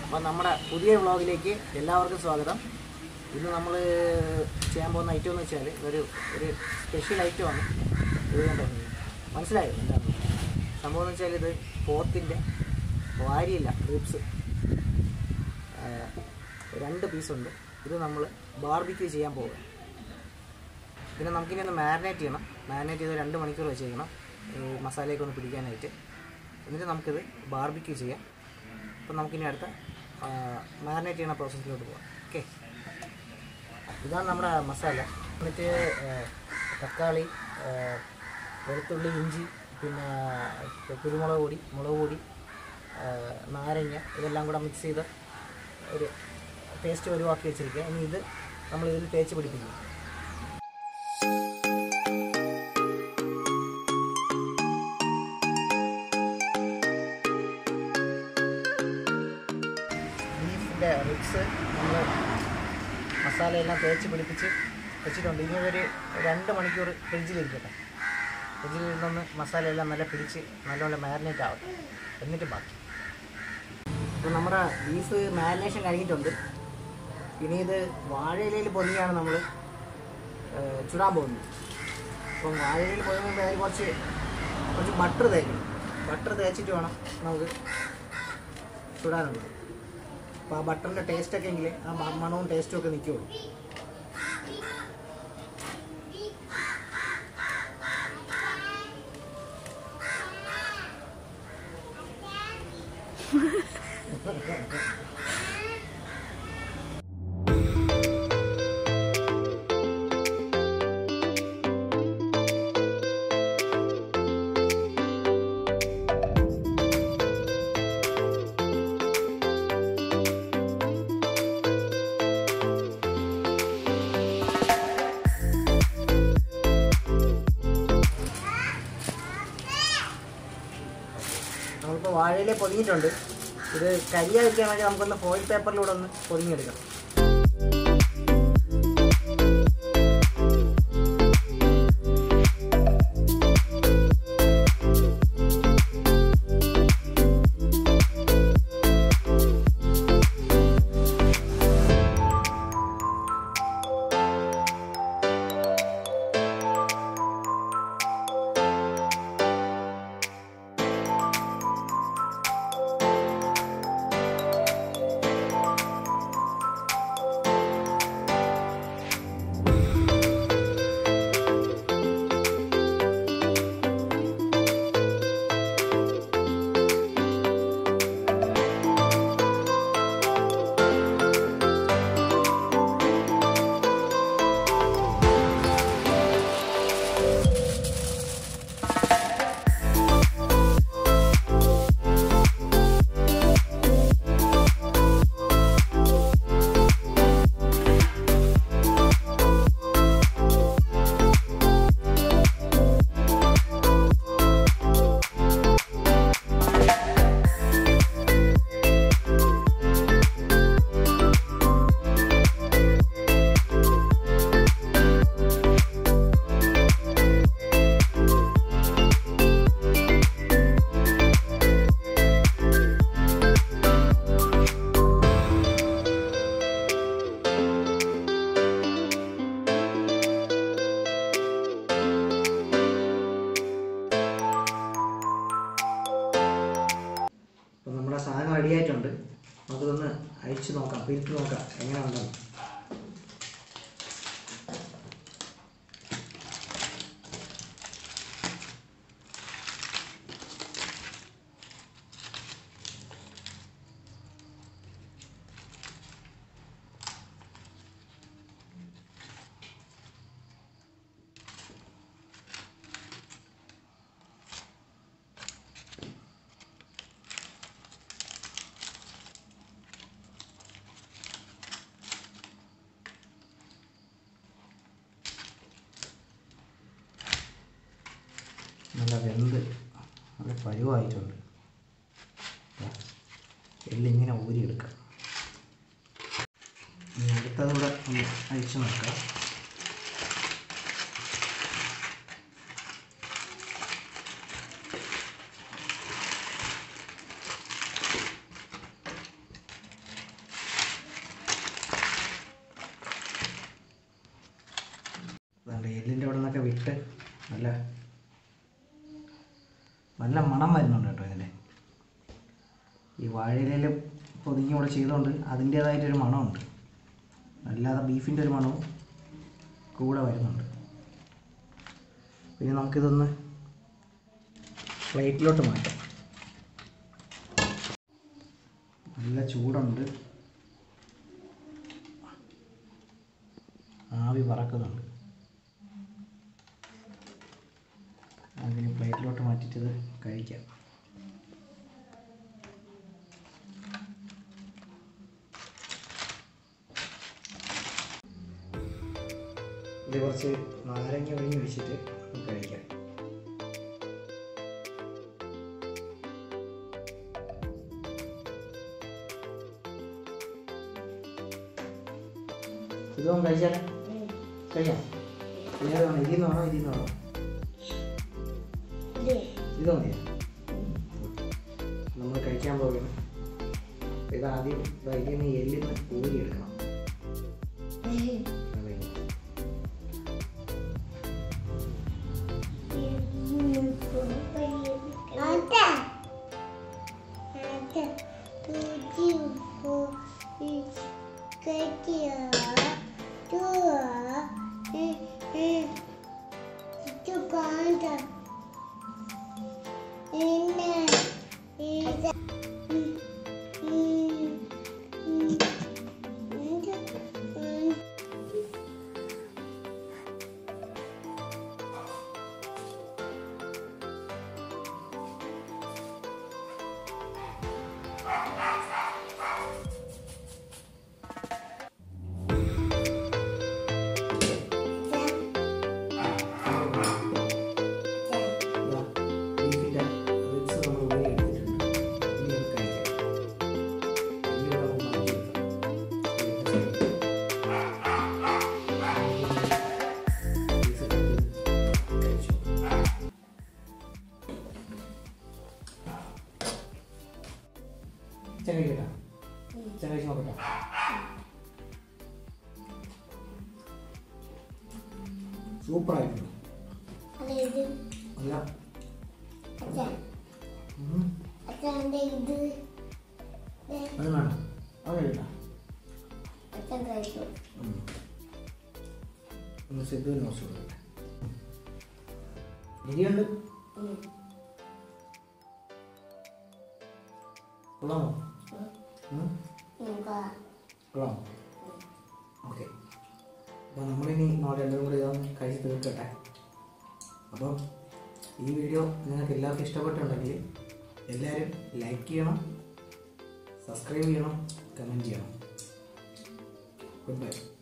അപ്പോൾ നമ്മുടെ പുതിയ വ്ളോഗിലേക്ക് എല്ലാവർക്കും സ്വാഗതം. ഇന്ന് നമ്മൾ ചെയ്യാൻ പോകുന്ന ഐറ്റം എന്ന് വെച്ചാൽ ഒരു സ്പെഷ്യൽ ഐറ്റമാണ്. ഇത് കണ്ടോ, മനസ്സിലായോ എന്താണ് സംഭവം എന്ന് വെച്ചാൽ? ഇത് പോത്തിൻ്റെ വാരിയില്ല, റിബ്സ് 2 പീസുണ്ട്. ഇത് നമ്മൾ ബാർബിക്യൂ ചെയ്യാൻ പോകുക. പിന്നെ നമുക്കിനി ഒന്ന് മാരിനേറ്റ് ചെയ്യണം. മാരിനേറ്റ് ചെയ്ത് 2 മണിക്കൂർ വെച്ചേക്കണം മസാലയൊക്കെ ഒന്ന് പിടിക്കാനായിട്ട്. എന്നിട്ട് നമുക്കിത് ബാർബിക്യൂ ചെയ്യാം. അപ്പം നമുക്കിനി അടുത്ത മാരിനേറ്റ് ചെയ്യുന്ന പ്രോസസ്സിലോട്ട് പോകാം. ഓക്കെ, ഇതാണ് നമ്മുടെ മസാല. എന്നിട്ട് തക്കാളി, വെളുത്തുള്ളി, ഇഞ്ചി, പിന്നെ കുരുമുളക് പൊടി, മുളക് പൊടി, നാരങ്ങ, ഇതെല്ലാം കൂടെ മിക്സ് ചെയ്ത് ഒരു പേസ്റ്റ് ഒഴിവാക്കി വെച്ചിരിക്കുക. ഇനി ഇത് നമ്മളിതിൽ തേച്ച് പിടിപ്പിക്കും. ബീഫിൻ്റെ റിബ്സ് നമ്മൾ മസാലയെല്ലാം തേച്ച് പിടിപ്പിച്ച് വെച്ചിട്ടുണ്ട്. ഇനി ഒരു 2 മണിക്കൂർ ഫ്രിഡ്ജിലിരിക്കട്ടെ. ഫ്രിഡ്ജിലിരുന്നൊന്ന് മസാലയെല്ലാം നല്ല പിടിച്ച് നല്ലപോലെ മാരിനേറ്റ് ആവട്ടെ, എന്നിട്ട് ബാക്കി. ഇപ്പോൾ നമ്മുടെ ബീഫ് മാരിനേഷൻ കഴിഞ്ഞിട്ടുണ്ട്. ഇനി ഇത് വാഴയിലയിൽ പൊതിഞ്ഞാണ് നമ്മൾ ചുടാൻ പോകുന്നത്. അപ്പം വാഴയിലയിൽ പൊതിഞ്ഞുമ്പോൾ അതിൽ കുറച്ച് ബട്ടർ തേക്കണം. ബട്ടർ തേച്ചിട്ട് വേണം നമുക്ക് ചുടാനുള്ളത്. അപ്പോൾ ആ ബട്ടറിൻ്റെ ടേസ്റ്റൊക്കെ എങ്കിൽ ആ മണവും ടേസ്റ്റും ഒക്കെ നിൽക്കുകയുള്ളൂ. നമ്മളിപ്പോൾ വാഴയിലെ പൊതിഞ്ഞിട്ടുണ്ട്. ഇത് കരിയാതിരിക്കാൻ വേണ്ടി നമുക്കൊന്ന് ഫോയിൽ പേപ്പറിലൂടെ ഒന്ന് പൊതിഞ്ഞെടുക്കണം. നമ്മുടെ സാധനം റെഡിയായിട്ടുണ്ട്. നമുക്കിതൊന്ന് അഴിച്ച് നോക്കാം, പിരിച്ച് നോക്കാം എങ്ങനെ ഉണ്ടെന്ന്. നല്ല വെന്ത് നല്ല പരുവായിട്ടുണ്ട്. എള്ളിങ്ങനെ ഊരിയെടുക്കാം. ഇനി അടുത്തതുകൂടെ ഒന്ന് അഴിച്ചു നോക്കാം. നല്ല മണം വരുന്നുണ്ട് കേട്ടോ ഇതിൻ്റെ. ഈ വാഴയിലയിൽ പൊതിഞ്ഞ് കൂടെ ചെയ്തുകൊണ്ട് അതിൻ്റേതായിട്ടൊരു മണമുണ്ട്. അല്ലാതെ ബീഫിൻ്റെ ഒരു മണവും കൂടെ വരുന്നുണ്ട്. പിന്നെ നമുക്കിതൊന്ന് പ്ലേറ്റിലോട്ട് മാറ്റാം. നല്ല ചൂടുണ്ട്, ആവി പറക്കുന്നുണ്ട്. അതിന് പ്ലേറ്റിലോട്ട് മാറ്റിയിട്ടത് കഴിക്കാം. ഇത് കുറച്ച് നാരങ്ങ ഒഴിഞ്ഞ് ഒഴിച്ചിട്ട് കഴിക്കാം. ഇതൊന്നും കഴിച്ചാലേ കഴിയാം. ഇതിൽ നിന്ന് വേണോ ഇതിൽ നിന്ന് വേണോ? ഇതോ മതിയോ? നമ്മൾ കഴിക്കാൻ പോകുന്നു. ഇതാദ്യം ഇതിൽ നിന്ന് എല്ലിന്ന് ഊരിയെടുക്കണം. കഴിച്ച് നോക്കട്ടെ. സൂപ്പറായിട്ടുണ്ട്. അല്ല അത് വേണം, അത് കഴിക്കാം. ഒന്ന് സിദ്ധുവിന് കുറച്ച് കൊടുക്കട്ടെ. ഇരിയുണ്ട്. കൊള്ളാമോ? കൊള്ളാമോ? ഓക്കെ. അപ്പോൾ നമ്മളിനി രണ്ടും കൂടി ഇതൊന്ന് കഴിച്ച് തീർക്കട്ടെ. അപ്പം ഈ വീഡിയോ നിങ്ങൾക്ക് എല്ലാവർക്കും ഇഷ്ടപ്പെട്ടുണ്ടെങ്കിൽ എല്ലാവരും ലൈക്ക് ചെയ്യണം, സബ്സ്ക്രൈബ് ചെയ്യണം, കമൻറ്റ് ചെയ്യണം. Good by.